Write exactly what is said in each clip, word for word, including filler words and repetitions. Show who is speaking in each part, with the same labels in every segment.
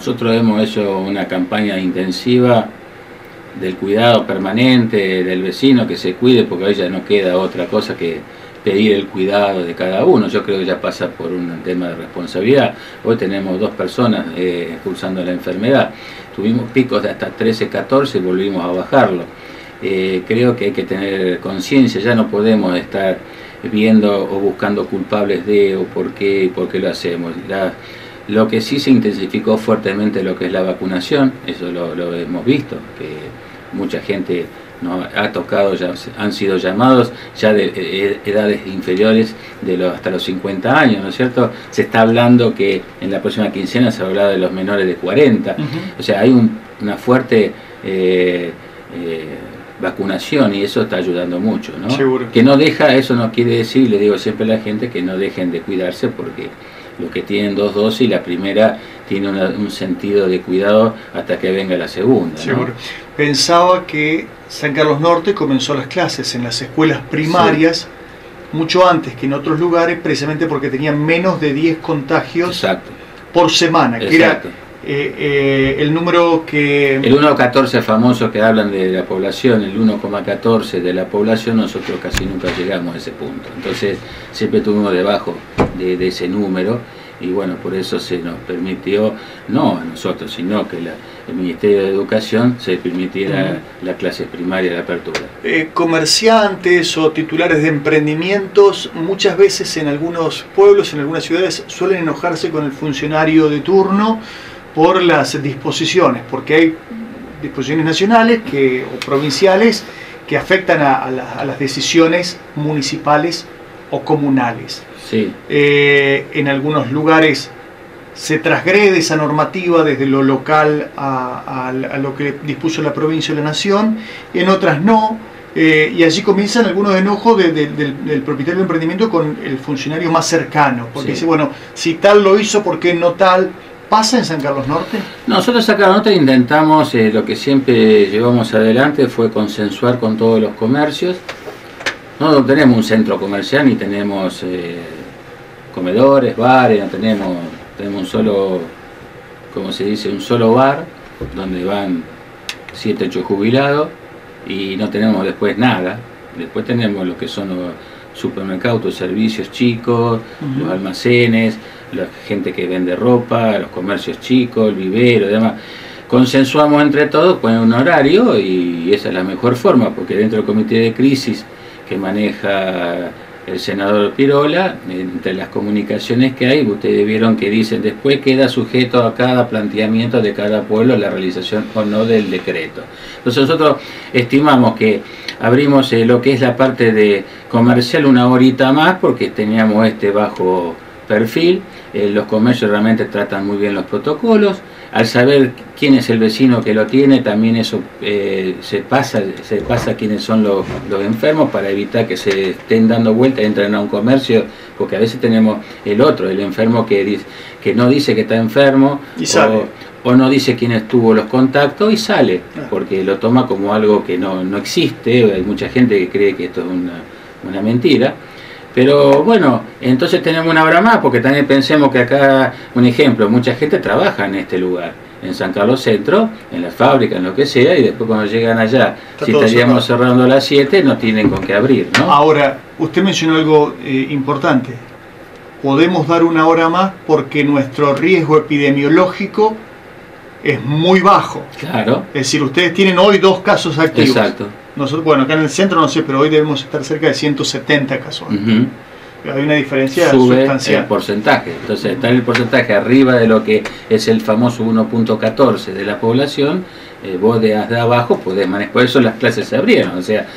Speaker 1: Nosotros hemos hecho una campaña intensiva del cuidado permanente del vecino, que se cuide, porque hoy ya no queda otra cosa que pedir el cuidado de cada uno. Yo creo que ya pasa por un tema de responsabilidad. Hoy tenemos dos personas eh, cursando la enfermedad. Tuvimos picos de hasta trece, catorce y volvimos a bajarlo. Eh, creo que hay que tener conciencia, ya no podemos estar viendo o buscando culpables de o por qué y por qué lo hacemos. La, lo que sí se intensificó fuertemente lo que es la vacunación, eso lo, lo hemos visto, que mucha gente nos ha tocado, ya han sido llamados ya de edades inferiores de los, hasta los cincuenta años, ¿no es cierto? Se está hablando que en la próxima quincena se habla de los menores de cuarenta, uh-huh. O sea, hay un, una fuerte eh, eh, vacunación y eso está ayudando mucho, ¿no?
Speaker 2: Seguro.
Speaker 1: Que no deja, eso no quiere decir, le digo siempre a la gente, que no dejen de cuidarse, porque los que tienen dos dosis, la primera tiene una, un sentido de cuidado hasta que venga la segunda, ¿no?
Speaker 2: Seguro. Pensaba que San Carlos Norte comenzó las clases en las escuelas primarias, sí, mucho antes que en otros lugares, precisamente porque tenían menos de diez contagios, exacto, por semana, que exacto, era eh, eh, el número que...
Speaker 1: El uno coma catorce famoso que hablan de la población, el uno coma catorce de la población, nosotros casi nunca llegamos a ese punto. Entonces siempre estuvimos debajo de, de ese número. Y bueno, por eso se nos permitió, no a nosotros, sino que la, el Ministerio de Educación se permitiera uh-huh. la clase primaria de apertura.
Speaker 2: Eh, comerciantes o titulares de emprendimientos, muchas veces en algunos pueblos, en algunas ciudades, suelen enojarse con el funcionario de turno por las disposiciones, porque hay disposiciones nacionales que, o provinciales que afectan a, a, la, a las decisiones municipales o comunales.
Speaker 1: Sí.
Speaker 2: Eh, en algunos lugares se transgrede esa normativa desde lo local a, a, a lo que dispuso la provincia o la nación, en otras no, eh, y allí comienzan algunos enojos de, de, del, del propietario del emprendimiento con el funcionario más cercano, porque sí, dice, bueno, si tal lo hizo, ¿por qué no tal? ¿Pasa en San Carlos Norte?
Speaker 1: Nosotros en San Carlos Norte intentamos, eh, lo que siempre llevamos adelante fue consensuar con todos los comercios. No tenemos un centro comercial ni tenemos eh, comedores, bares, no tenemos, tenemos un solo, como se dice, un solo bar donde van siete, ocho jubilados y no tenemos después nada. Después tenemos lo que son los supermercados, los servicios chicos, uh-huh. los almacenes, la gente que vende ropa, los comercios chicos, el vivero y demás. Consensuamos entre todos, ponen un horario y esa es la mejor forma, porque dentro del comité de crisis que maneja el senador Pirola, entre las comunicaciones que hay, ustedes vieron que dicen después queda sujeto a cada planteamiento de cada pueblo la realización o no del decreto. Entonces nosotros estimamos que abrimos eh, lo que es la parte de comercial una horita más porque teníamos este bajo perfil, eh, los comercios realmente tratan muy bien los protocolos. Al saber quién es el vecino que lo tiene, también eso eh, se pasa se pasa quiénes son los, los enfermos para evitar que se estén dando vueltas, entren a un comercio, porque a veces tenemos el otro, el enfermo que dice, que no dice que está enfermo
Speaker 2: y sale.
Speaker 1: O, o no dice quién estuvo los contactos y sale, porque lo toma como algo que no, no existe. Hay mucha gente que cree que esto es una, una mentira. Pero bueno, entonces tenemos una hora más, porque también pensemos que acá, un ejemplo, mucha gente trabaja en este lugar, en San Carlos Centro, en la fábrica, en lo que sea, y después cuando llegan allá, está si estaríamos cerrado. cerrando a las siete, no tienen con qué abrir, ¿no?
Speaker 2: Ahora, usted mencionó algo eh, importante. Podemos dar una hora más porque nuestro riesgo epidemiológico es muy bajo.
Speaker 1: Claro.
Speaker 2: Es decir, ustedes tienen hoy dos casos activos.
Speaker 1: Exacto.
Speaker 2: Nosotros, bueno, acá en el centro no sé, pero hoy debemos estar cerca de ciento setenta casos. Uh-huh. Hay una diferencia
Speaker 1: Sube
Speaker 2: sustancial.
Speaker 1: El porcentaje. Entonces, está el porcentaje arriba de lo que es el famoso uno coma catorce de la población. Eh, vos de, de abajo podés manejar. Por eso las clases se abrieron. O sea,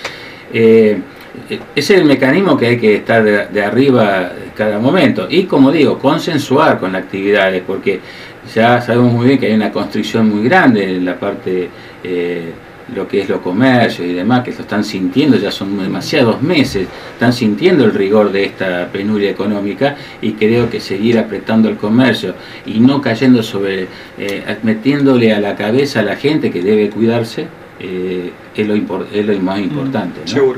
Speaker 1: eh, ese es el mecanismo que hay que estar de, de arriba cada momento. Y como digo, consensuar con las actividades, porque ya sabemos muy bien que hay una constricción muy grande en la parte. Eh, lo que es los comercios y demás, que lo están sintiendo, ya son demasiados meses, están sintiendo el rigor de esta penuria económica, y creo que seguir apretando el comercio y no cayendo sobre, eh, metiéndole a la cabeza a la gente que debe cuidarse, eh, es, lo es lo más importante, ¿no?
Speaker 2: Seguro.